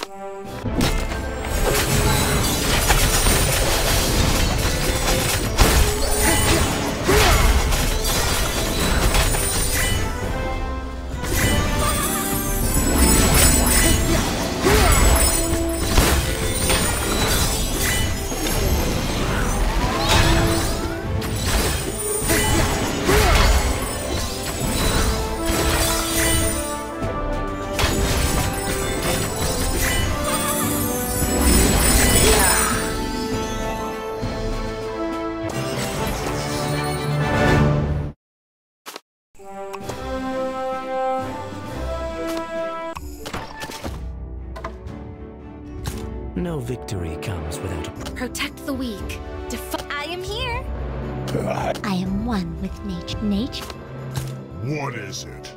No victory comes without a... Protect the weak. I am here. I am one with nature. Nature? What is it?